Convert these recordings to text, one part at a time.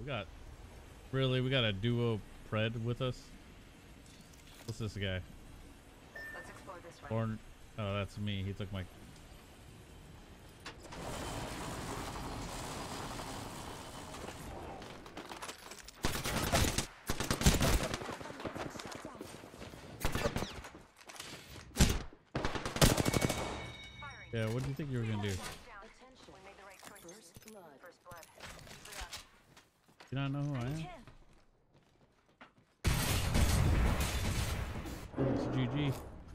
We got a duo pred with us. What's this guy? Let's explore this way. Or, oh, that's me. He took my. Yeah, what do you think you were gonna do? First blood. You don't know who I am? Oh, it's GG.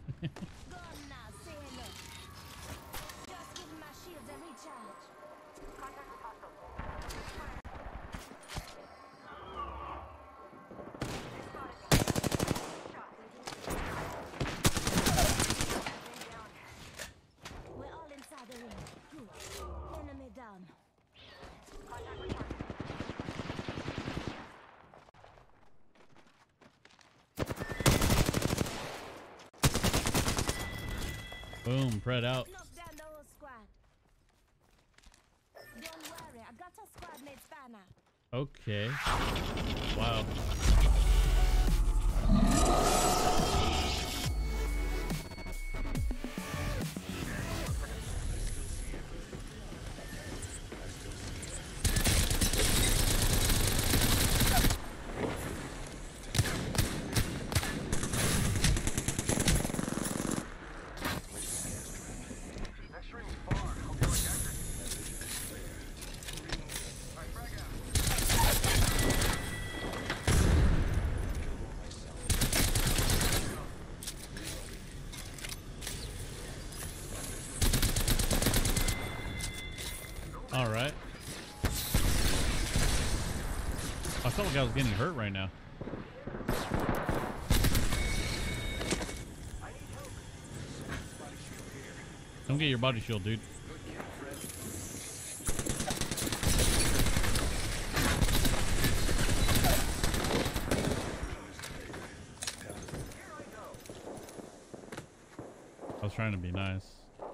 We're all inside the ring. Good. Enemy down. Boom, pred out. Knock down the whole squad. Don't worry, I got a squad mate spanner. Okay. Wow. All right. I felt like I was getting hurt right now. Come get your body shield, dude. I was trying to be nice.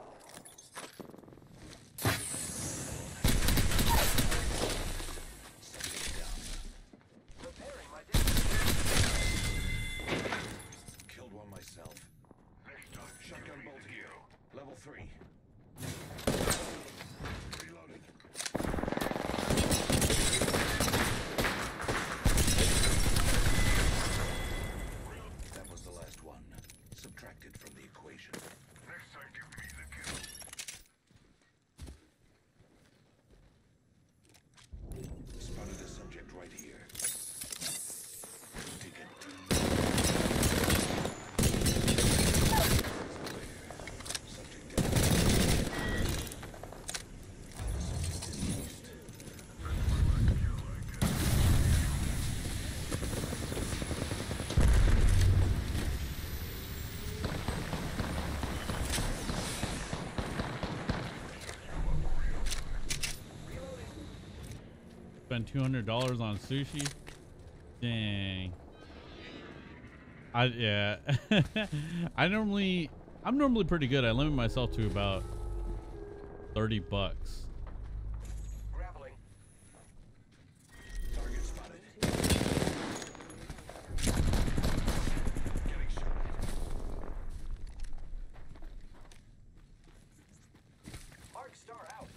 Killed one myself. Shotgun bolt here. Level 3. Reloading. That was the last one. Subtracted from the equation. Next time, give me the kill. Spotted a subject right here. Take it. Spend $200 on sushi. Dang. Yeah. I'm normally pretty good. I limit myself to about 30 bucks. Grappling. Target spotted. Getting shot. Arc star out.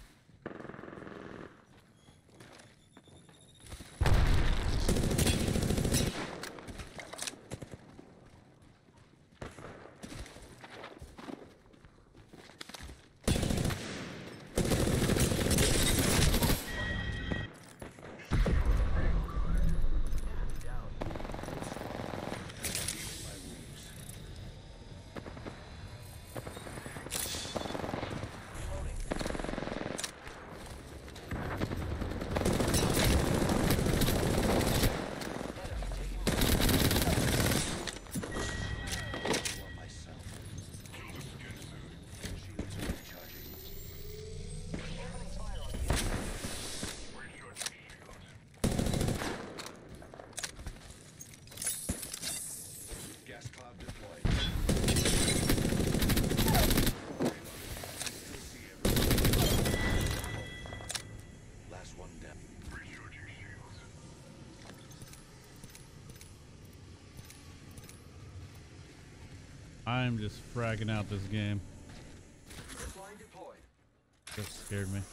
I'm just fragging out this game. Line deployed. That scared me.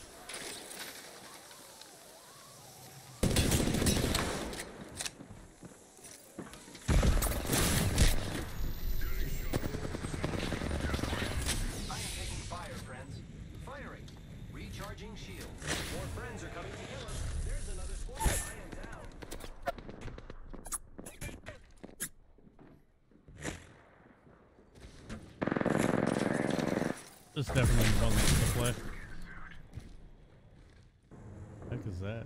I am taking fire, friends. Firing. Recharging shield. More friends are coming to kill us. There's another squad. I am down. This definitely wasn't the play. Heck is that?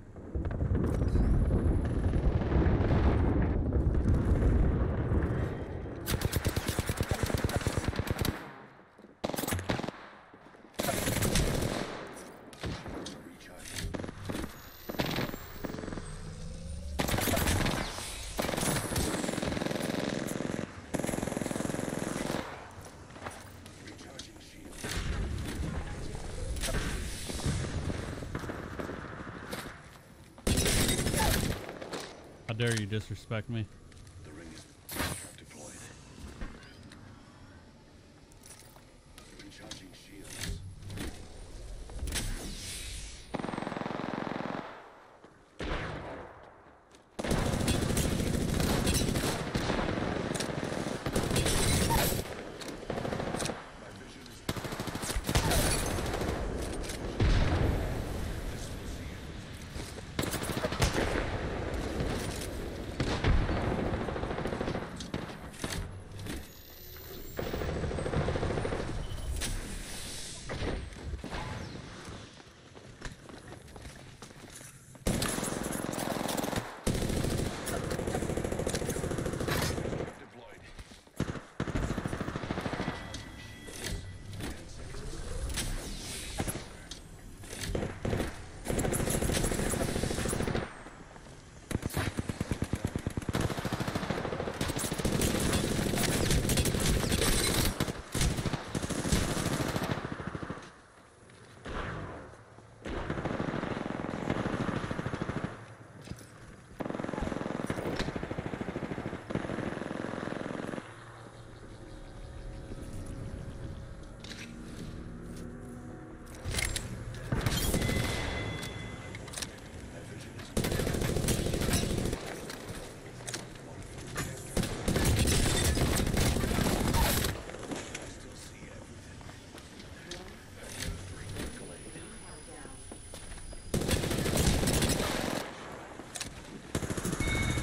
How dare you disrespect me? The ring is deployed. Recharging shields.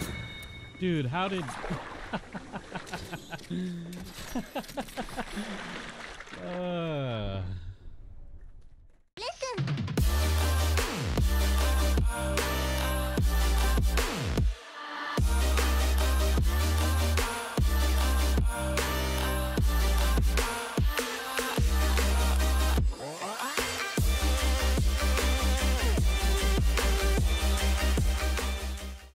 Dude, how did...